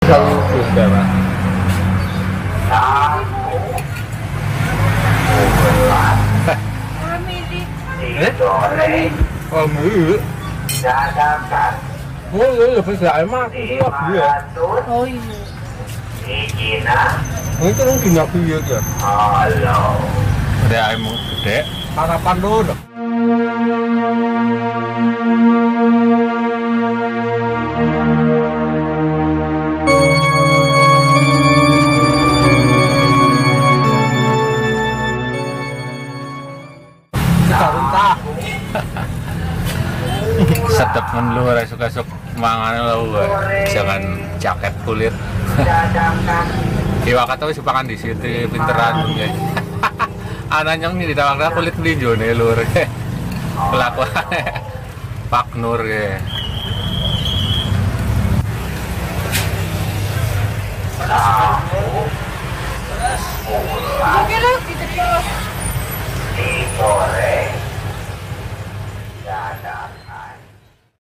Kalau sudah Pak. Oh, mulu. Oh, iya, bisa emang itu aku ya. Oh iya. Itu kan gini aku ya. Halo. Udah emang gede. Harapan dulu. Sedep men lu ora suka-suka mangane lu jangan jaket kulit. Iwak kata wis pakan di situ pinteran ya. Ana nyong ni ditawakna kulit melinjo ne lur. Kelakuan Pak Nur ya.